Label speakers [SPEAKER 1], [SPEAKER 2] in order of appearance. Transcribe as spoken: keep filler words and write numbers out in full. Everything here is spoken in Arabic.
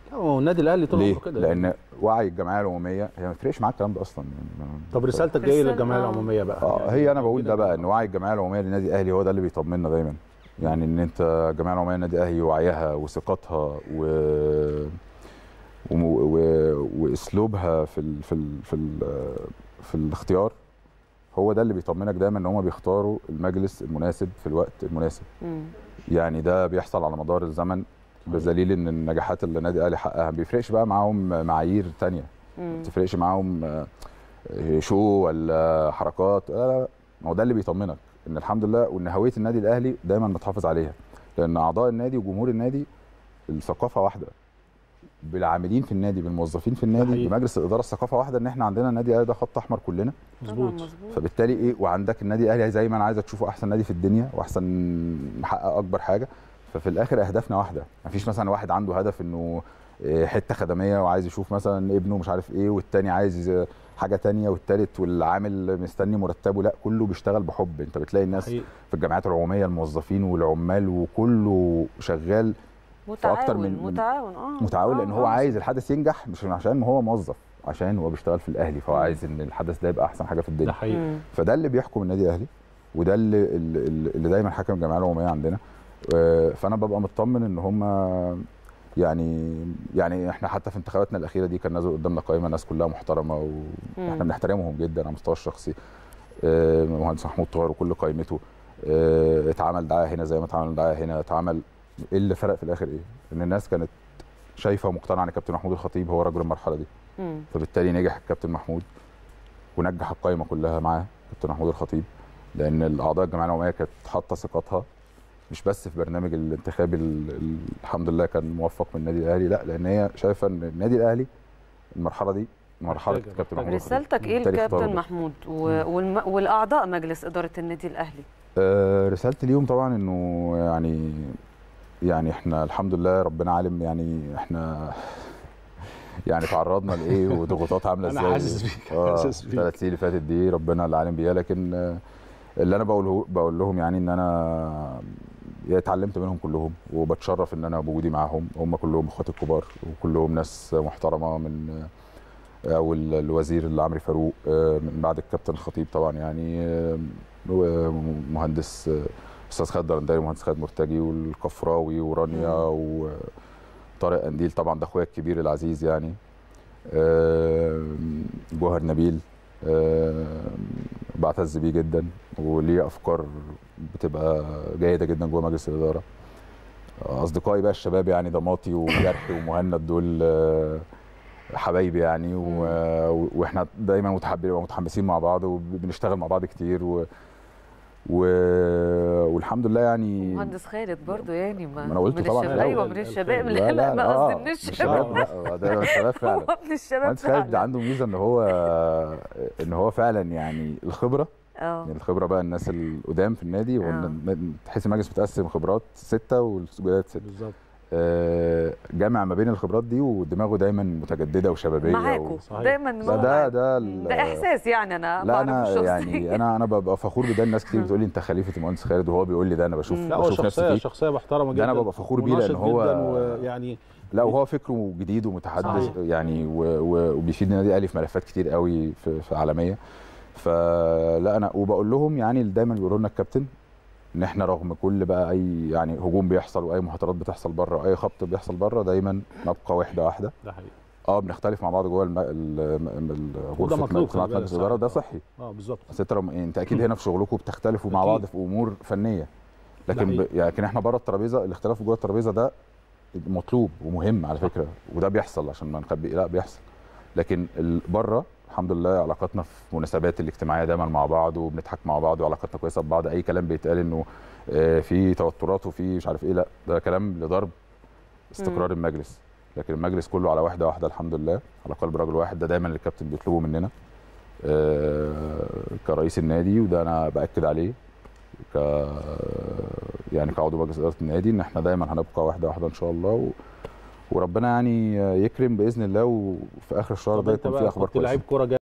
[SPEAKER 1] لا هو النادي الاهلي طول عمره كده.
[SPEAKER 2] لان وعي الجمعيه العموميه هي ما بتفرقش معاك الكلام ده اصلا يعني.
[SPEAKER 1] طب رسالتك ايه للجمعيه العموميه بقى؟
[SPEAKER 2] اه
[SPEAKER 1] يعني
[SPEAKER 2] هي انا بقول ده بقى ان وعي الجمعيه العموميه للنادي الاهلي هو ده اللي بيطمنا دايما. يعني ان انت الجمعيه العموميه للنادي الاهلي وعيها وثقتها و و... و... واسلوبها في ال... في ال... في ال... في الاختيار هو ده اللي بيطمنك دايما ان هم بيختاروا المجلس المناسب في الوقت المناسب. مم. يعني ده بيحصل على مدار الزمن بدليل ان النجاحات اللي النادي الاهلي حققها ما بيفرقش بقى معاهم معايير ثانيه، ما بتفرقش معاهم شو ولا حركات، لا لا لا، هو ده اللي بيطمنك ان الحمد لله وان هويه النادي الاهلي دايما متحافظ عليها، لان اعضاء النادي وجمهور النادي الثقافه واحده، بالعاملين في النادي بالموظفين في النادي بمجلس الاداره الثقافه واحده، ان احنا عندنا النادي الاهلي ده خط احمر كلنا.
[SPEAKER 1] مظبوط.
[SPEAKER 2] فبالتالي ايه، وعندك النادي الاهلي زي ما انا عايزك تشوفه احسن نادي في الدنيا واحسن محقق اكبر حاجه، ففي الاخر اهدافنا واحده. مفيش مثلا واحد عنده هدف انه حته خدميه وعايز يشوف مثلا ابنه مش عارف ايه، والتاني عايز حاجه ثانيه، والثالث والعامل مستني مرتبه، لا كله بيشتغل بحب. انت بتلاقي الناس حقيقي. في الجمعيات العموميه الموظفين والعمال وكله شغال
[SPEAKER 3] متعاون
[SPEAKER 2] اكتر من
[SPEAKER 3] متعاون اه
[SPEAKER 2] متعاون لان هو عايز الحدث ينجح، مش عشان هو موظف، عشان هو بيشتغل في الاهلي فهو عايز ان الحدث ده يبقى احسن حاجه في الدنيا.
[SPEAKER 1] ده حقيقي.
[SPEAKER 2] فده اللي بيحكم النادي الاهلي وده اللي اللي دايما حكم الجمعيه العموميه عندنا. فانا ببقى مطمن ان هم يعني يعني احنا حتى في انتخاباتنا الاخيره دي كان نازل قدامنا قائمه ناس كلها محترمه واحنا بنحترمهم جدا على المستوى الشخصي. مهندس محمود طاهر وكل قائمته اتعمل دعايه هنا زي ما اتعمل دعايه هنا، اتعمل ايه اللي فرق في الاخر ايه؟ ان الناس كانت شايفه ومقتنعه ان كابتن محمود الخطيب هو رجل المرحله دي. مم. فبالتالي نجح الكابتن محمود ونجح القائمه كلها معاه كابتن محمود الخطيب، لان الاعضاء الجمعيه العموميه كانت حاطه ثقتها مش بس في برنامج الانتخابي الحمد لله كان موفق من النادي الاهلي، لا لان هي شايفه ان النادي الاهلي المرحله دي مرحله كابتن محمود.
[SPEAKER 3] رسالتك ايه لكابتن محمود والاعضاء مجلس اداره النادي الاهلي؟
[SPEAKER 2] آه رسالتي ليهم طبعا انه يعني يعني احنا الحمد لله ربنا عالم يعني احنا يعني تعرضنا لايه وضغوطات عامله ازاي.
[SPEAKER 1] انا حاسس بيك
[SPEAKER 2] حاسس بيك الثلاث سنين اللي فاتت دي ربنا اللي عالم بيها، لكن اللي انا بقوله بقول لهم يعني ان انا اتعلمت منهم كلهم وبتشرف ان انا بوجودي معاهم. هم كلهم اخواتي الكبار وكلهم ناس محترمه، من او الوزير اللي عمرو فاروق، من بعد الكابتن الخطيب طبعا يعني مهندس استاذ خالد درنداي ومهندس خالد مرتجي والكفراوي ورانيا وطارق قنديل طبعا ده اخويا الكبير العزيز يعني، جوهر نبيل بعتز بيه جدا وليه افكار بتبقى جيده جدا جوه مجلس الاداره. اصدقائي بقى الشباب يعني ضماطي وجرحي ومهند دول حبايبي يعني، واحنا دايما متحمسين مع بعض وبنشتغل مع بعض كتير و و... والحمد لله يعني.
[SPEAKER 3] مهندس خالد برضو يعني ما
[SPEAKER 2] انا قلت طبعا
[SPEAKER 3] ايوه من الشباب، لا لا ما قصدي من الشباب،
[SPEAKER 2] لا ده من الشباب فعلا.
[SPEAKER 3] هو من الشباب
[SPEAKER 2] مهندس خالد عنده ميزه ان هو ان هو فعلا يعني الخبره اه يعني الخبره بقى الناس القدام في النادي، تحس المجلس متقسم خبرات سته والجداد سته
[SPEAKER 1] بالظبط،
[SPEAKER 2] جامع ما بين الخبرات دي ودماغه دايما متجدده وشبابيه
[SPEAKER 3] معاكوا و... دايما
[SPEAKER 2] ده ده ده,
[SPEAKER 3] ده احساس يعني انا
[SPEAKER 2] لا انا يعني انا انا ببقى فخور بده. الناس كتير بتقول لي انت خليفه المهندس خالد وهو بيقول لي ده انا بشوف
[SPEAKER 1] لا
[SPEAKER 2] بشوف
[SPEAKER 1] نفسي فيه شخصيه محترمه جدا،
[SPEAKER 2] انا ببقى فخور بيه لان هو
[SPEAKER 1] يعني
[SPEAKER 2] لا وهو فكره جديد ومتحدث يعني وبيفيد النادي الاهلي في ملفات كتير قوي في, في عالميه. فلا انا وبقول لهم يعني دايما بيقولوا لنا الكابتن ان احنا رغم كل بقى اي يعني هجوم بيحصل واي مهاترات بتحصل بره واي خبط بيحصل بره دايما نبقى وحده واحده.
[SPEAKER 1] ده حقيقي.
[SPEAKER 2] اه بنختلف مع بعض جوه غرفه مجلس الاداره وده صحي.
[SPEAKER 1] اه بالظبط.
[SPEAKER 2] بس انت انت اكيد هنا في شغلكم بتختلفوا مع بعض في امور فنيه، لكن ب... يعني احنا بره الترابيزه الاختلاف جوه الترابيزه ده مطلوب ومهم على فكره، وده بيحصل عشان ما نخبي لا بيحصل. لكن بره الحمد لله علاقاتنا في المناسبات الاجتماعيه دايما مع بعض وبنضحك مع بعض وعلاقاتنا كويسه ببعض. اي كلام بيتقال انه في توترات وفي مش عارف ايه، لا ده كلام لضرب استقرار م. المجلس. لكن المجلس كله على واحده واحده الحمد لله، على قلب رجل واحد. ده دايما اللي الكابتن بيطلبه مننا كرئيس النادي، وده انا باكد عليه ك يعني كعضو مجلس اداره النادي ان احنا دايما هنبقى واحده واحده ان شاء الله و... وربنا يعني يكرم باذن الله وفي اخر الشهر ده يكون في اخبار كويسه.